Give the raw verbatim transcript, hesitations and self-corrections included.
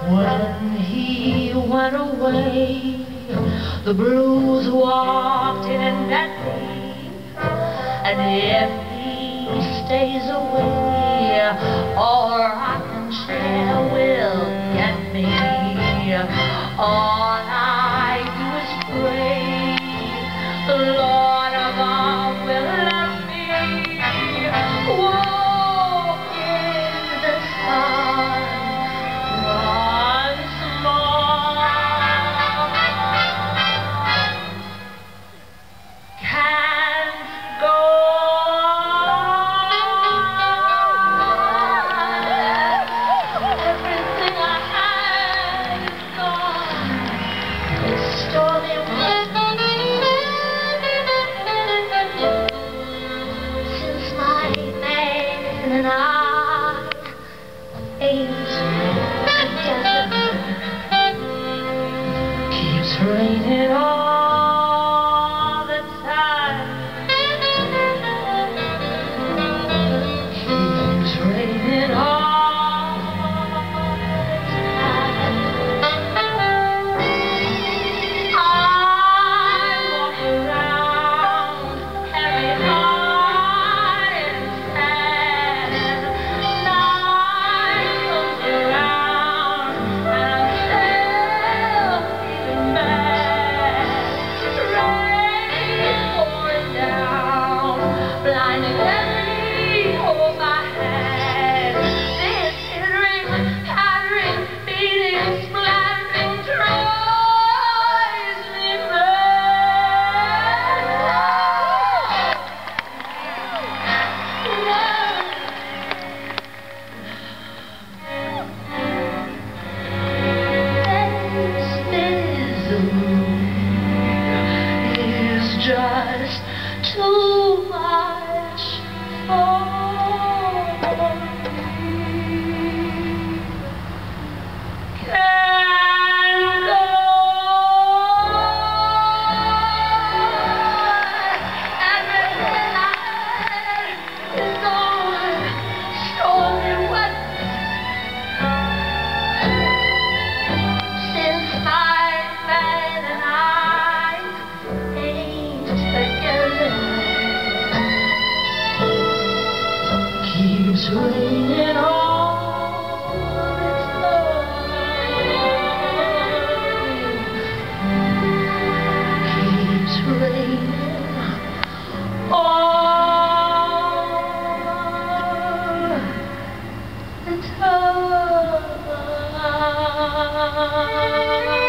When he went away, the blues walked in and met me. And if he stays away, all I can share will get me. All I do is pray the Lord above will let me walk in the sun once more. Can't go on. Everything I had is gone. It's stormy weather. Since my man and I ain't together, keeps raining all the time. Keeps raining all the time. I walk around every night and sad. Night comes around and I'm still feeling bad. Rain pouring down, blinding every hope I had. This hindering, pattering, beating, splattering drives me mad. This is just too much for me. Can't go on. Everything I had is gone. Stormy weather. Since my man and I ain't together, keeps raining all the time. Keeps raining all the time.